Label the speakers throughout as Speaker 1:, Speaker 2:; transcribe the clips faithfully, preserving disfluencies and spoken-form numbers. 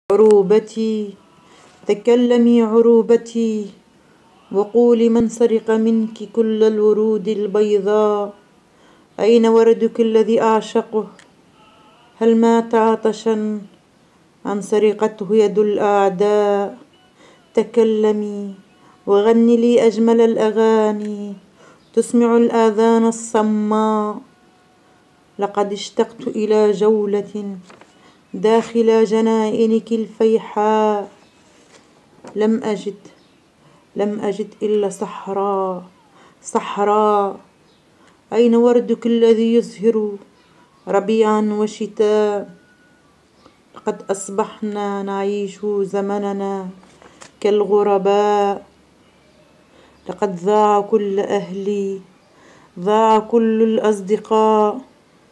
Speaker 1: عروبتي تكلمي عروبتي وقولي من سرق منك كل الورود البيضاء. أين وردك الذي أعشقه؟ هل مات عطشا أم سرقته يد الأعداء؟ تكلمي وغني لي أجمل الأغاني تسمع الآذان الصماء. لقد اشتقت إلى جولة داخل جنائنك الفيحاء. لم أجد لم أجد إلا صحراء صحراء. أين وردك الذي يزهر ربيعا وشتاء؟ لقد أصبحنا نعيش زمننا كالغرباء. لقد ضاع كل أهلي ضاع كل الأصدقاء.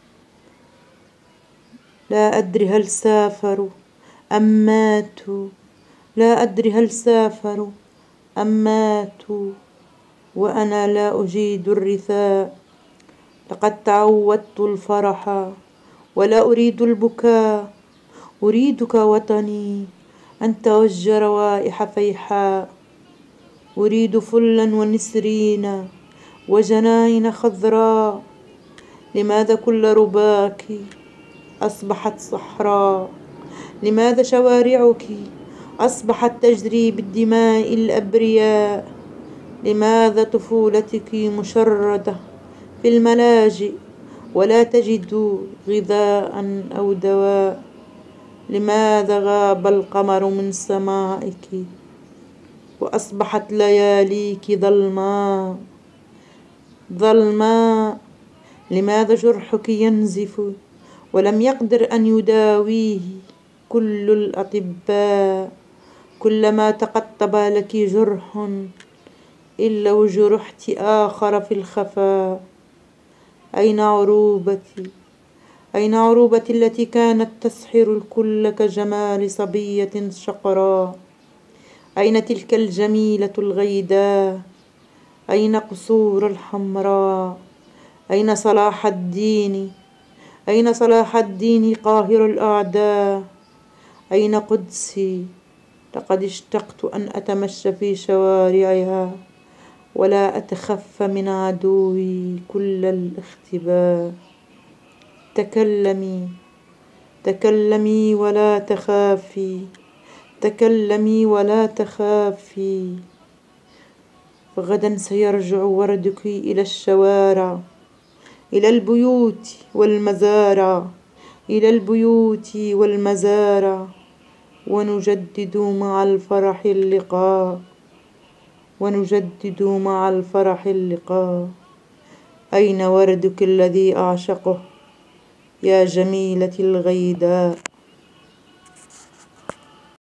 Speaker 1: لا أدري هل سافروا أم ماتوا لا أدري هل سافروا أم ماتوا وأنا لا أجيد الرثاء. لقد تعودت الفرح ولا أريد البكاء. أريدك وطني أنت وجه روائح فيحاء. أريد فلا ونسرين وجناين خضراء. لماذا كل رباك أصبحت صحراء؟ لماذا شوارعك أصبحت تجري بالدماء الأبرياء؟ لماذا طفولتك مشردة في الملاجئ ولا تجد غذاء أو دواء؟ لماذا غاب القمر من سمائك وأصبحت لياليك ظلماء ظلماء؟ لماذا جرحك ينزف ولم يقدر أن يداويه كل الأطباء؟ كلما تقطب لك جرح إلا وجرحت آخر في الخفاء. أين عروبتي أين عروبتي التي كانت تسحر الكل كجمال صبية شقراء؟ أين تلك الجميلة الغيداء؟ أين قصور الحمراء؟ أين صلاح الدين أين صلاح الدين قاهر الأعداء؟ أين قدسي؟ لقد اشتقت أن أتمشى في شوارعها ولا أتخفى من عدوي كل الاختباء. تكلمي تكلمي ولا تخافي تكلمي ولا تخافي. فغدا سيرجع وردك إلى الشوارع إلى البيوت والمزارع إلى البيوت والمزارع. ونجدد مع الفرح اللقاء ونجدد مع الفرح اللقاء. أين وردك الذي أعشقه يا جميلة الغيداء؟